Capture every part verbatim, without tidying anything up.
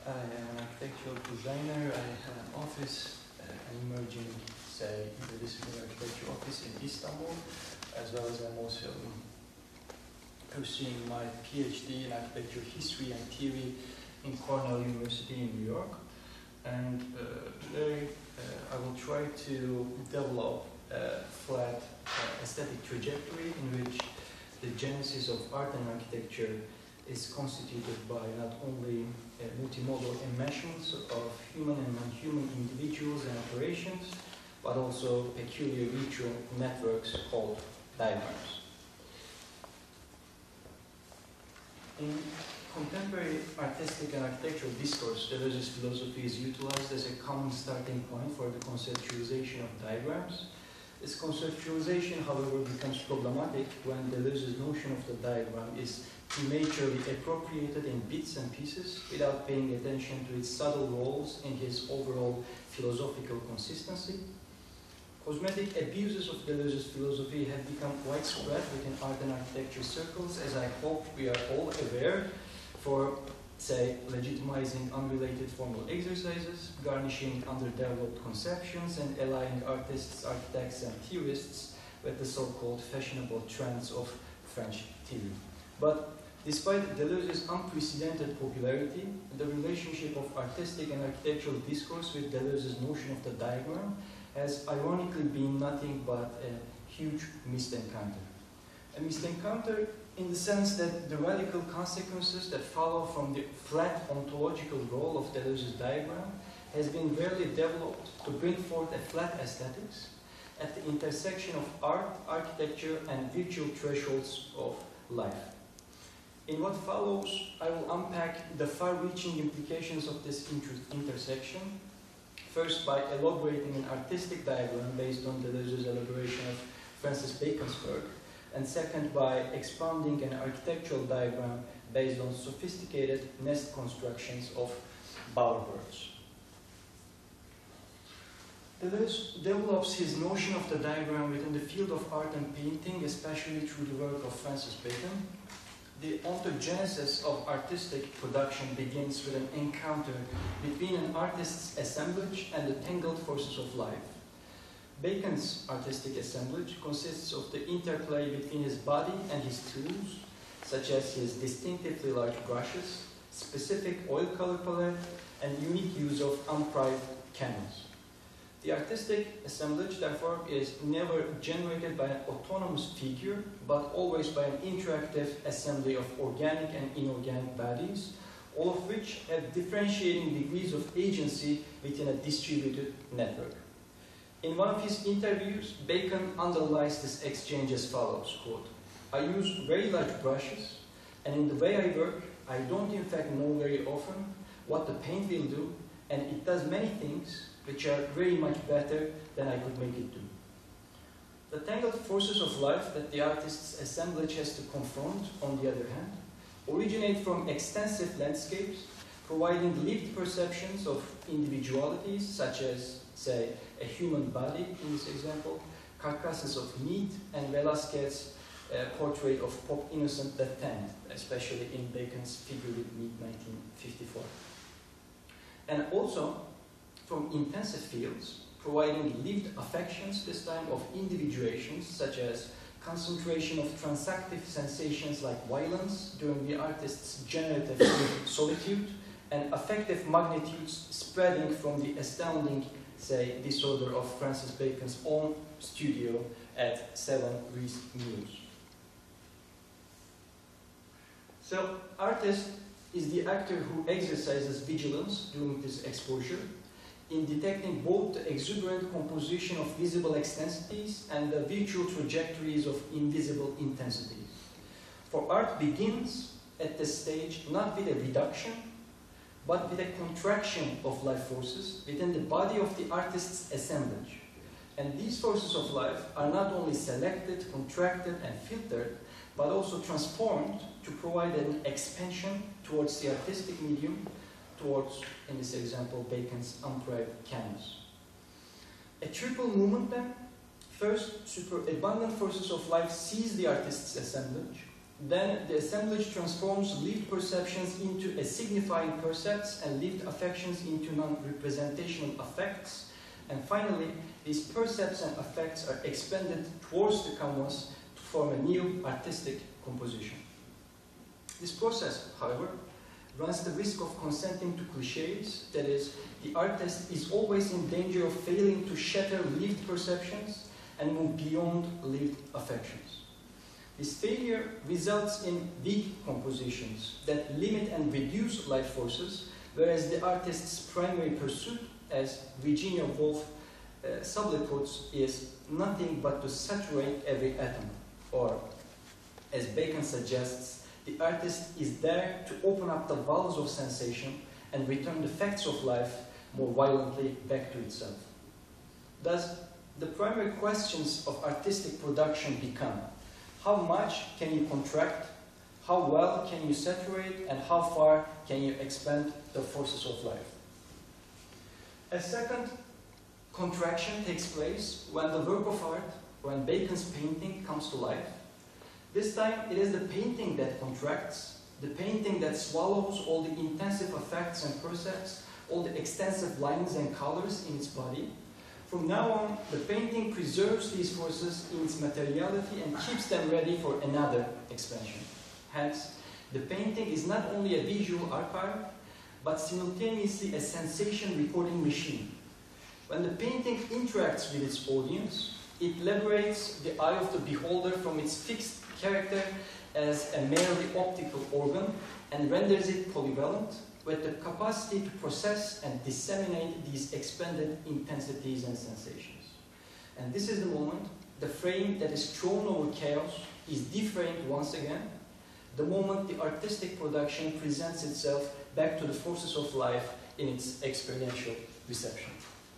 I am an architectural designer. I have an office, uh, an emerging, say, interdisciplinary architecture office in Istanbul, as well as I'm also pursuing my PhD in architecture history and theory in Cornell University in New York. And uh, today uh, I will try to develop a flat uh, aesthetic trajectory in which the genesis of art and architecture is constituted by not only uh, multimodal enmeshments of human and non-human individuals and operations, but also peculiar ritual networks called diagrams. In contemporary artistic and architectural discourse, Deleuze's philosophy is utilized as a common starting point for the conceptualization of diagrams. This conceptualization, however, becomes problematic when Deleuze's notion of the diagram is prematurely appropriated in bits and pieces without paying attention to its subtle roles in his overall philosophical consistency. Cosmetic abuses of Deleuze's philosophy have become widespread within art and architecture circles, as I hope we are all aware, for, say, legitimizing unrelated formal exercises, garnishing underdeveloped conceptions, and allying artists, architects, and theorists with the so-called fashionable trends of French theory. But despite Deleuze's unprecedented popularity, the relationship of artistic and architectural discourse with Deleuze's notion of the diagram has ironically been nothing but a huge missed encounter. A missed encounter in the sense that the radical consequences that follow from the flat ontological role of Deleuze's diagram has been rarely developed to bring forth a flat aesthetics at the intersection of art, architecture, and virtual thresholds of life. In what follows, I will unpack the far-reaching implications of this inter intersection, first by elaborating an artistic diagram based on Deleuze's elaboration of Francis Bacon's work, and second by expounding an architectural diagram based on sophisticated nest constructions of bowerbirds. Deleuze develops his notion of the diagram within the field of art and painting, especially through the work of Francis Bacon. The ontogenesis of artistic production begins with an encounter between an artist's assemblage and the tangled forces of life. Bacon's artistic assemblage consists of the interplay between his body and his tools, such as his distinctively large brushes, specific oil color palette, and unique use of unpried canvas. The artistic assemblage, therefore, is never generated by an autonomous figure, but always by an interactive assembly of organic and inorganic bodies, all of which have differentiating degrees of agency within a distributed network. In one of his interviews, Bacon underlies this exchange as follows, quote, "I use very large brushes, and in the way I work, I don't in fact know very often what the paint will do, and it does many things which are very much better than I could make it do." The tangled forces of life that the artist's assemblage has to confront, on the other hand, originate from extensive landscapes, providing lived perceptions of individualities, such as, say, a human body in this example, carcasses of meat, and Velázquez's uh, portrait of Pope Innocent the tenth, especially in Bacon's Figure with Meat, nineteen fifty-four. And also from intensive fields, providing lived affections, this time of individuations, such as concentration of transactive sensations like violence during the artist's generative solitude, and affective magnitudes spreading from the astounding, say, disorder of Francis Bacon's own studio at seven Rhys Mews. So, artist is the actor who exercises vigilance during this exposure in detecting both the exuberant composition of visible extensities and the virtual trajectories of invisible intensities. For art begins at this stage not with a reduction, but with a contraction of life forces within the body of the artist's assemblage. And these forces of life are not only selected, contracted, and filtered, but also transformed to provide an expansion towards the artistic medium, towards, in this example, Bacon's unpried canvas. A triple movement then. First, superabundant forces of life seize the artist's assemblage, Then the assemblage transforms lived perceptions into a signifying percepts and lived affections into non-representational affects. And finally, these percepts and affects are expanded towards the canvas to form a new artistic composition. This process, however, runs the risk of consenting to cliches. That is, the artist is always in danger of failing to shatter lived perceptions and move beyond lived affections. This failure results in weak compositions that limit and reduce life forces, whereas the artist's primary pursuit, as Virginia Woolf uh, subtly puts, is nothing but to saturate every atom, or, as Bacon suggests, the artist is there to open up the valves of sensation and return the facts of life more violently back to itself. Thus, the primary questions of artistic production become: how much can you contract, how well can you saturate, and how far can you expand the forces of life? A second contraction takes place when the work of art, when Bacon's painting comes to life. This time it is the painting that contracts, the painting that swallows all the intensive effects and percepts, all the extensive lines and colors in its body. From now on, the painting preserves these forces in its materiality and keeps them ready for another expansion. Hence, the painting is not only a visual archive, but simultaneously a sensation recording machine. When the painting interacts with its audience, it liberates the eye of the beholder from its fixed character as a merely optical organ and renders it polyvalent, with the capacity to process and disseminate these expanded intensities and sensations. And this is the moment, the frame that is thrown over chaos is deframed once again, the moment the artistic production presents itself back to the forces of life in its experiential reception.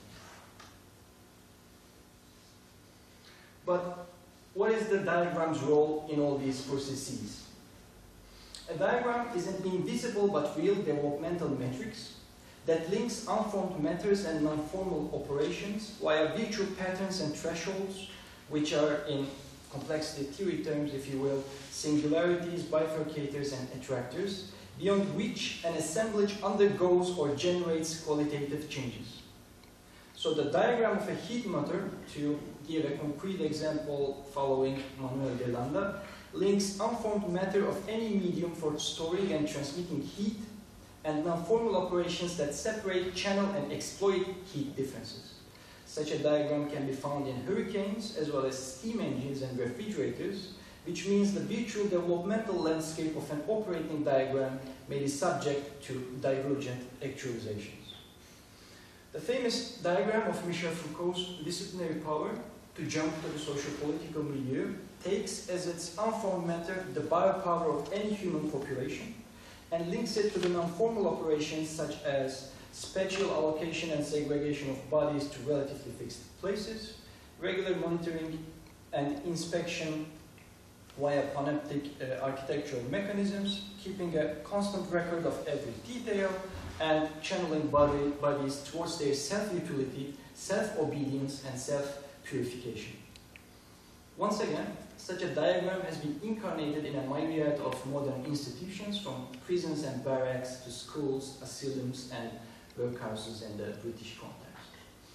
But what is the diagram's role in all these processes? A diagram is an invisible but real developmental matrix that links unformed matters and non-formal operations via virtual patterns and thresholds, which are, in complexity theory terms, if you will, singularities, bifurcators, and attractors, beyond which an assemblage undergoes or generates qualitative changes. So the diagram of a heat matter, to give a concrete example following Manuel de Landa, links unformed matter of any medium for storing and transmitting heat and non-formal operations that separate, channel, and exploit heat differences. Such a diagram can be found in hurricanes as well as steam engines and refrigerators, which means the virtual developmental landscape of an operating diagram may be subject to divergent actualizations. The famous diagram of Michel Foucault's disciplinary power to jump to the socio-political milieu takes as its unformed matter the biopower of any human population and links it to the non-formal operations such as spatial allocation and segregation of bodies to relatively fixed places, regular monitoring and inspection via panoptic uh, architectural mechanisms, keeping a constant record of every detail, and channeling body, bodies towards their self-utility, self-obedience, and self-purification. Once again, such a diagram has been incarnated in a myriad of modern institutions, from prisons and barracks to schools, asylums, and workhouses in the British context.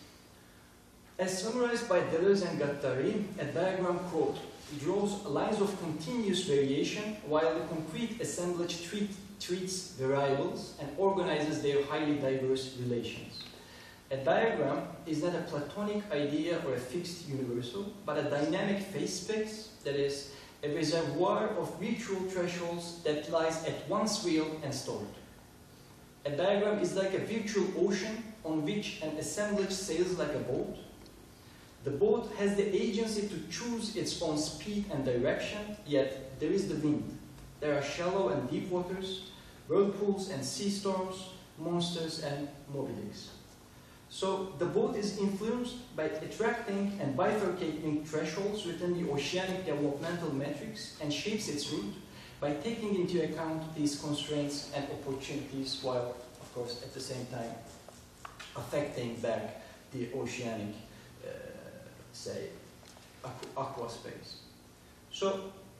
As summarized by Deleuze and Guattari, a diagram, quote, draws lines of continuous variation while the concrete assemblage treat, treats variables and organizes their highly diverse relations. A diagram is not a Platonic idea or a fixed universal, but a dynamic phase space, that is, a reservoir of virtual thresholds that lies at once real and stored. A diagram is like a virtual ocean on which an assemblage sails like a boat. The boat has the agency to choose its own speed and direction, yet there is the wind. There are shallow and deep waters, whirlpools and sea storms, monsters and Moby Dicks. So the boat is influenced by attracting and bifurcating thresholds within the oceanic developmental matrix and shapes its route by taking into account these constraints and opportunities while, of course, at the same time affecting back the oceanic, uh, say, aqua space. So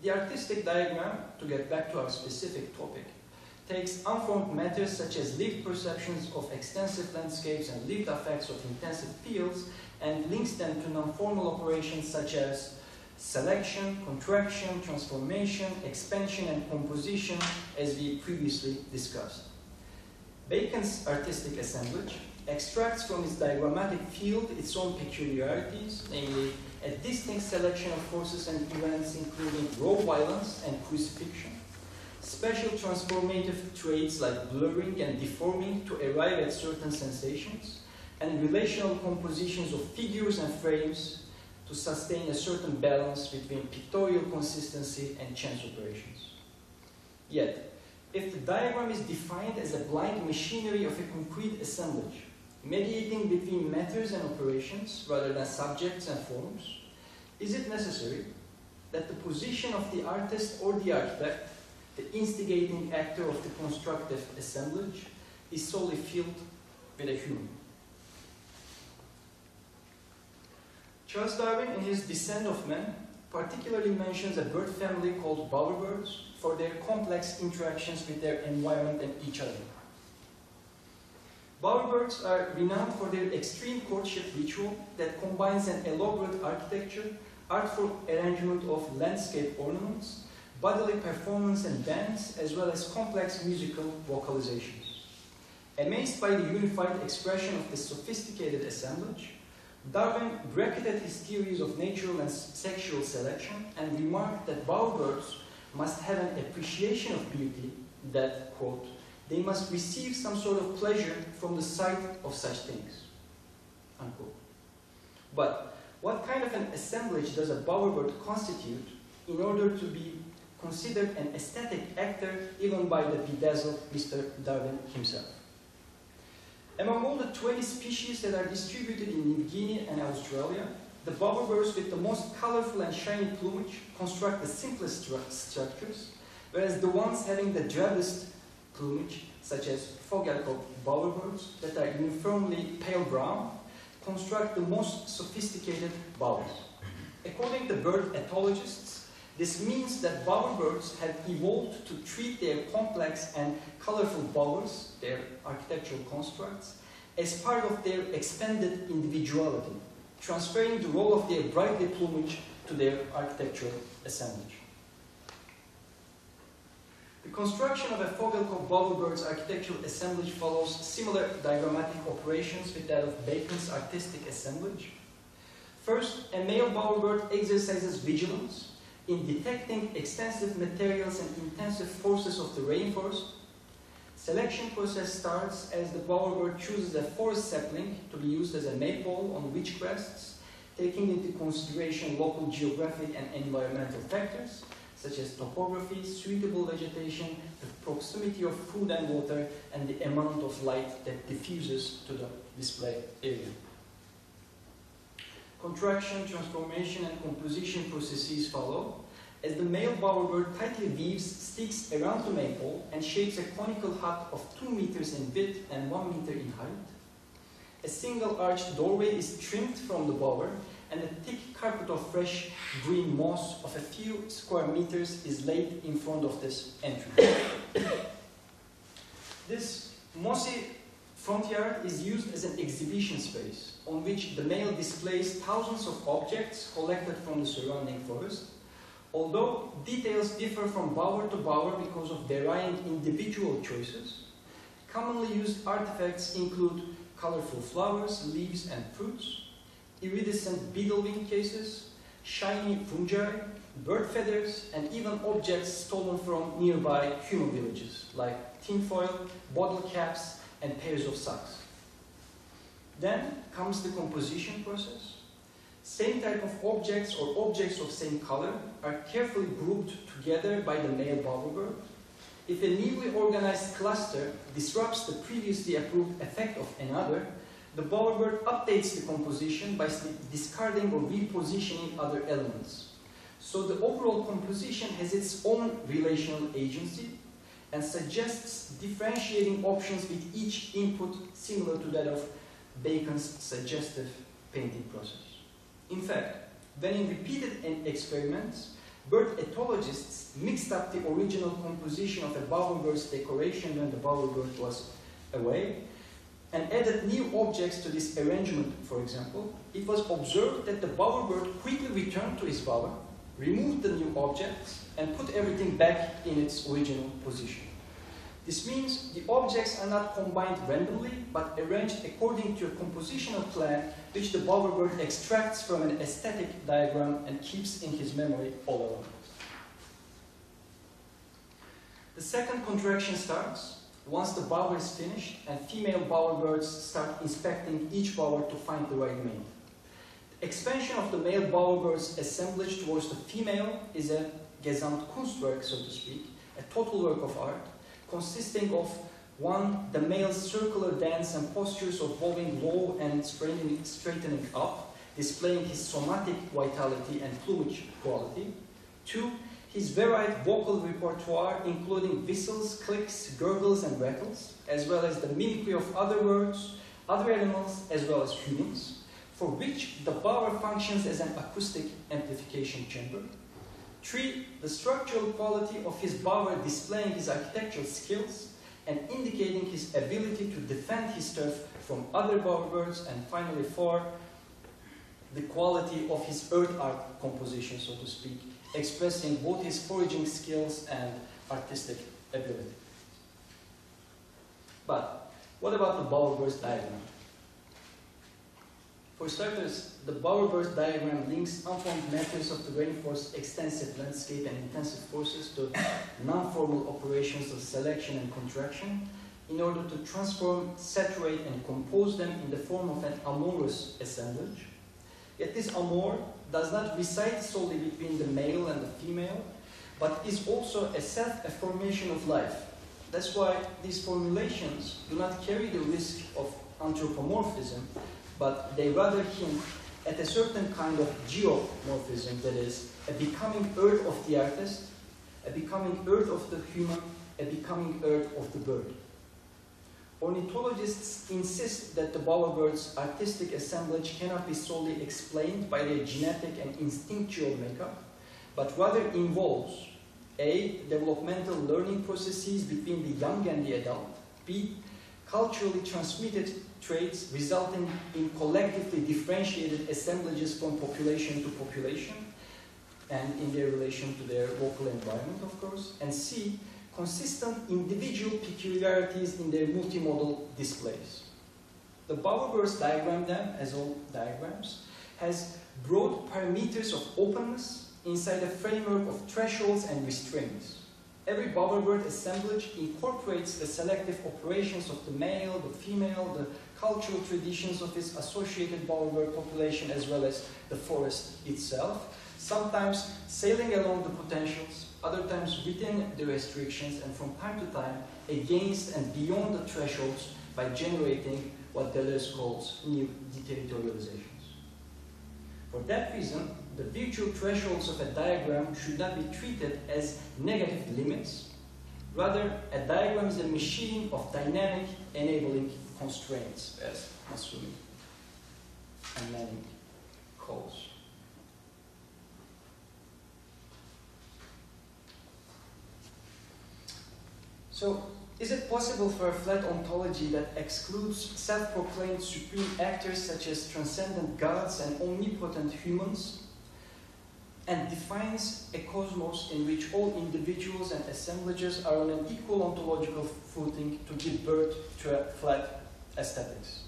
The artistic diagram, to get back to our specific topic, takes unformed matters such as lived perceptions of extensive landscapes and lived effects of intensive fields and links them to non-formal operations such as selection, contraction, transformation, expansion, and composition, as we previously discussed. Bacon's artistic assemblage extracts from its diagrammatic field its own peculiarities, namely a distinct selection of forces and events including raw violence and crucifixion, special transformative traits like blurring and deforming to arrive at certain sensations, and relational compositions of figures and frames to sustain a certain balance between pictorial consistency and chance operations. Yet, if the diagram is defined as a blind machinery of a concrete assemblage, mediating between matters and operations rather than subjects and forms, is it necessary that the position of the artist or the architect, the instigating actor of the constructive assemblage, is solely filled with a human? Charles Darwin, in his Descent of Man, particularly mentions a bird family called bowerbirds for their complex interactions with their environment and each other. Bowerbirds are renowned for their extreme courtship ritual that combines an elaborate architecture, artful arrangement of landscape ornaments, bodily performance and dance, as well as complex musical vocalizations. Amazed by the unified expression of this sophisticated assemblage, Darwin bracketed his theories of natural and sexual selection and remarked that bowerbirds must have an appreciation of beauty that, quote, they must receive some sort of pleasure from the sight of such things, unquote. But what kind of an assemblage does a bowerbird constitute in order to be considered an aesthetic actor even by the bedazzled Mister Darwin himself? Among all the twenty species that are distributed in New Guinea and Australia, the bowerbirds with the most colorful and shiny plumage construct the simplest stru structures, whereas the ones having the drabbest plumage, such as Fogelkop bowerbirds that are uniformly pale brown, construct the most sophisticated bowers. According to bird ethologists, this means that bowerbirds have evolved to treat their complex and colorful bowers, their architectural constructs, as part of their expanded individuality, transferring the role of their brightly plumage to their architectural assemblage. The construction of a Fogelkop bowerbird's architectural assemblage follows similar diagrammatic operations with that of Bacon's artistic assemblage. First, a male bowerbird exercises vigilance in detecting extensive materials and intensive forces of the rainforest. Selection process starts as the bowerbird chooses a forest sapling to be used as a maypole on ridge crests, taking into consideration local geographic and environmental factors, such as topography, suitable vegetation, the proximity of food and water, and the amount of light that diffuses to the display area. Contraction, transformation, and composition processes follow, as the male bowerbird tightly weaves sticks around the maypole and shapes a conical hut of two meters in width and one meter in height. A single arched doorway is trimmed from the bower, and a thick carpet of fresh green moss of a few square meters is laid in front of this entrance. This mossy front yard is used as an exhibition space on which the male displays thousands of objects collected from the surrounding forest. Although details differ from bower to bower because of varying individual choices, commonly used artifacts include colorful flowers, leaves, and fruits, iridescent beetle-wing cases, shiny fungi, bird feathers, and even objects stolen from nearby human villages, like tinfoil, bottle caps, and pairs of socks. Then comes the composition process. Same type of objects or objects of same color are carefully grouped together by the male bowerbird. If a newly organized cluster disrupts the previously approved effect of another, the bowerbird updates the composition by discarding or repositioning other elements. So the overall composition has its own relational agency and suggests differentiating options with each input, similar to that of Bacon's suggestive painting process. In fact, when in repeated experiments, bird ethologists mixed up the original composition of a bowerbird's decoration when the bowerbird was away, and added new objects to this arrangement, for example. It was observed that the bowerbird quickly returned to his bower, removed the new objects, and put everything back in its original position. This means the objects are not combined randomly, but arranged according to a compositional plan which the bowerbird extracts from an aesthetic diagram and keeps in his memory all along. The second contraction starts once the bower is finished and female bowerbirds start inspecting each bower to find the right mate. The expansion of the male bowerbird's assemblage towards the female is a Gesamtkunstwerk, so to speak, a total work of art, consisting of one, the male's circular dance and postures of bowing low and straightening, straightening up, displaying his somatic vitality and plumage quality. Two, his varied vocal repertoire, including whistles, clicks, gurgles, and rattles, as well as the mimicry of other birds, other animals, as well as humans, for which the bower functions as an acoustic amplification chamber. Three, the structural quality of his bower displaying his architectural skills and indicating his ability to defend his turf from other bowerbirds. And finally, four, the quality of his earth art composition, so to speak, expressing both his foraging skills and artistic ability. But what about the bowerbird's diagram? For starters, the bowerbird's diagram links unformed matters of the rainforest's extensive landscape and intensive forces to non-formal operations of selection and contraction in order to transform, saturate, and compose them in the form of an amorous assemblage. Yet this amour does not reside solely between the male and the female, but is also a self-affirmation of life. That's why these formulations do not carry the risk of anthropomorphism, but they rather hint at a certain kind of geomorphism, that is, a becoming earth of the artist, a becoming earth of the human, a becoming earth of the bird. Ornithologists insist that the bowerbird's artistic assemblage cannot be solely explained by their genetic and instinctual makeup, but rather involves A. Developmental learning processes between the young and the adult, B. Culturally transmitted traits resulting in collectively differentiated assemblages from population to population, and in their relation to their local environment, of course, and C. Consistent individual peculiarities in their multimodal displays. The bowerbird's diagram then, as all diagrams, has broad parameters of openness inside a framework of thresholds and restraints. Every bowerbird assemblage incorporates the selective operations of the male, the female, the cultural traditions of its associated bowerbird population, as well as the forest itself, sometimes sailing along the potentials, other times within the restrictions, and from time to time against and beyond the thresholds by generating what Deleuze calls new deterritorializations. For that reason, the virtual thresholds of a diagram should not be treated as negative limits. Rather, a diagram is a machine of dynamic enabling constraints, as Massumi and Manning calls. So, is it possible for a flat ontology that excludes self-proclaimed supreme actors such as transcendent gods and omnipotent humans, and defines a cosmos in which all individuals and assemblages are on an equal ontological footing to give birth to a flat aesthetics?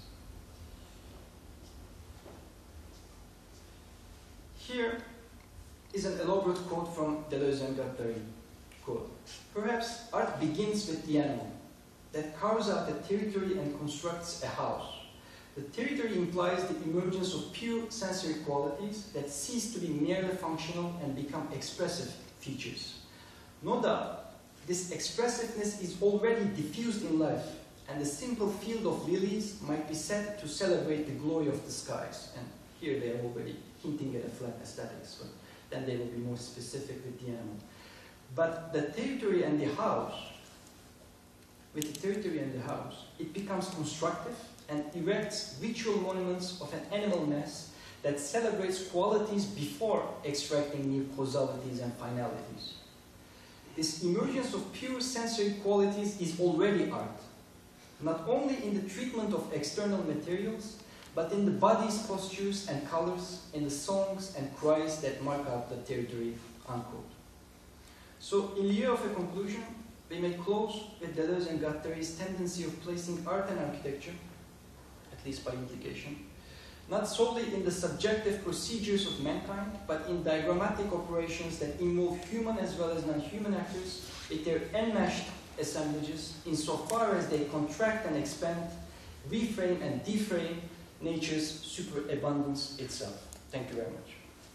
Here is an elaborate quote from Deleuze and Guattari. Quote, "Perhaps art begins with the animal that carves out a territory and constructs a house. The territory implies the emergence of pure sensory qualities that cease to be merely functional and become expressive features. No doubt, this expressiveness is already diffused in life, and the simple field of lilies might be said to celebrate the glory of the skies." And here they are already hinting at a flat aesthetics, but then they will be more specific with the animal. But the territory and the house, with the territory and the house, it becomes constructive and erects ritual monuments of an animal mass that celebrates qualities before extracting new causalities and finalities. This emergence of pure sensory qualities is already art, not only in the treatment of external materials, but in the body's postures and colors, in the songs and cries that mark out the territory, unquote. So, in lieu of a conclusion, we may close with Deleuze and Guattari's tendency of placing art and architecture, at least by implication, not solely in the subjective procedures of mankind, but in diagrammatic operations that involve human as well as non-human actors with their enmeshed assemblages, insofar as they contract and expand, reframe and deframe nature's superabundance itself. Thank you very much.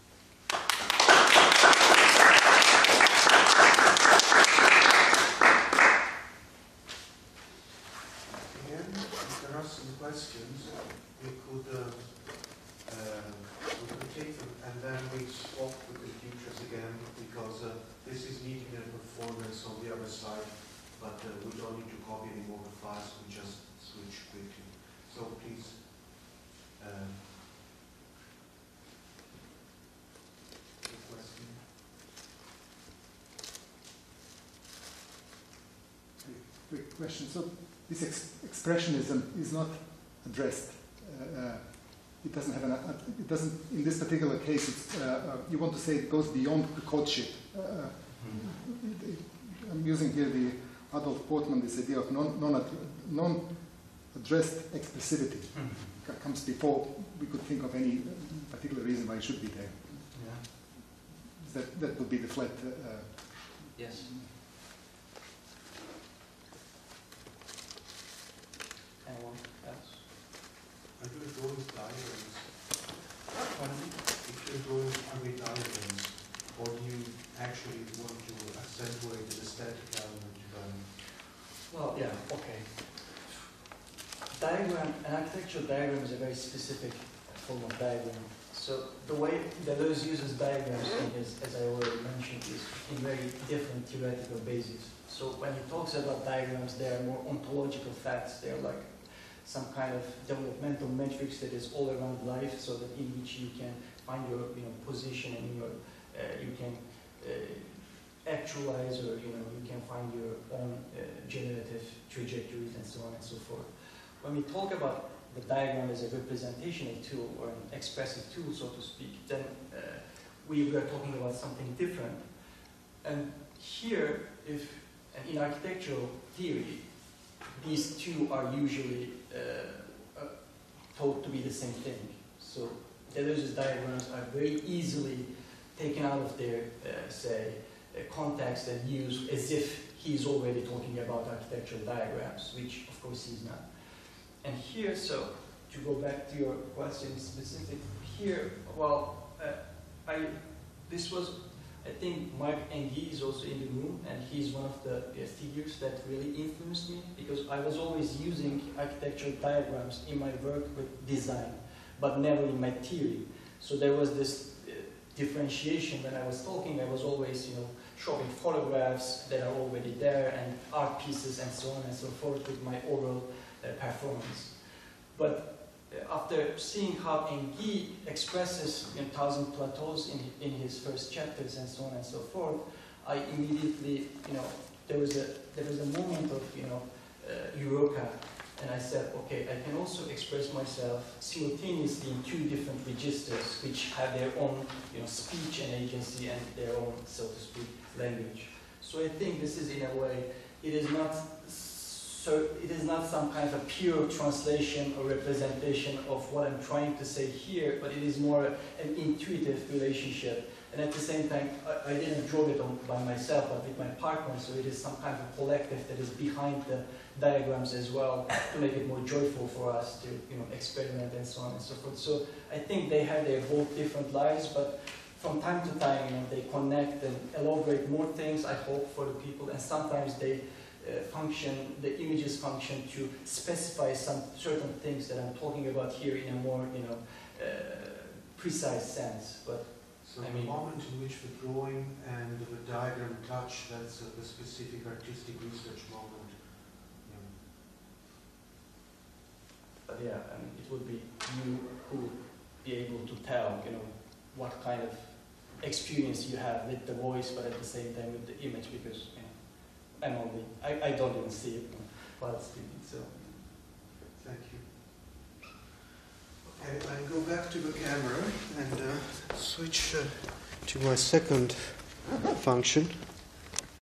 Again, if there are some questions, we could, uh, uh, we could take them and then we swap with the futures again, because uh, this is needing a performance on the other side, but uh, we don't need to copy any more the files, we just switch quickly. So please. Um, question. Quick question. So this ex expressionism is not addressed. Uh, uh, it doesn't have an. Uh, it doesn't. In this particular case, it's, uh, uh, you want to say it goes beyond the courtship. Uh, mm-hmm. it, it, I'm using here the Adolf Portman, this idea of non non non addressed expressivity. Mm-hmm. Comes before we could think of any particular reason why it should be there. Yeah. That that would be the flat. Uh, yes. Anyone else? Are you drawing diagrams? If you're drawing ugly diagrams, or do you actually want to accentuate the aesthetic element? Um, well, yeah. Okay. Diagram, an architectural diagram is a very specific form of diagram. So the way Deleuze uses diagrams in his, as I already mentioned, is in very different theoretical bases. So when he talks about diagrams, they are more ontological facts. They are like some kind of developmental matrix that is all around life, so that in which you can find your you know position and your uh, you can uh, actualize, or you know you can find your own uh, generative trajectories and so on and so forth. When we talk about the diagram as a representational tool or an expressive tool, so to speak, then uh, we were talking about something different. And here, if in architectural theory, these two are usually uh, uh, thought to be the same thing. So Deleuze's diagrams are very easily taken out of their, uh, say, uh, context and used as if he's already talking about architectural diagrams, which of course he's not. And here, so to go back to your question specific, here, well, uh, I this was, I think Marc Enguy is also in the room, and he's one of the uh, figures that really influenced me, because I was always using architectural diagrams in my work with design, but never in my theory. So there was this uh, differentiation when I was talking. I was always, you know, showing photographs that are already there and art pieces and so on and so forth with my oral Uh, performance. But uh, after seeing how Enguy expresses in Thousand Plateaus in, in his first chapters and so on and so forth, I immediately, you know, there was a there was a moment of, you know, uh, eureka, and I said, okay, I can also express myself simultaneously in two different registers, which have their own, you know, speech and agency and their own, so to speak, language. So I think this is, in a way, it is not. So it is not some kind of pure translation or representation of what I'm trying to say here, but it is more an intuitive relationship. And at the same time, I, I didn't draw it on, by myself, but with my partner, so it is some kind of collective that is behind the diagrams as well, to make it more joyful for us to, you know, experiment and so on and so forth. So I think they have their both different lives, but from time to time, you know, they connect and elaborate more things, I hope, for the people, and sometimes they Uh, function, the images function to specify some certain things that I'm talking about here in a more, you know, uh, precise sense. But so I the mean, moment in which the drawing and the diagram touch, that's uh, the specific artistic research moment. Yeah. But yeah, I mean, it would be you who be able to tell, you know, what kind of experience you have with the voice, but at the same time with the image, because you know, I'm only, I, I don't even see it while speaking. So, thank you. Okay, I go back to the camera and uh, switch uh, to my second function.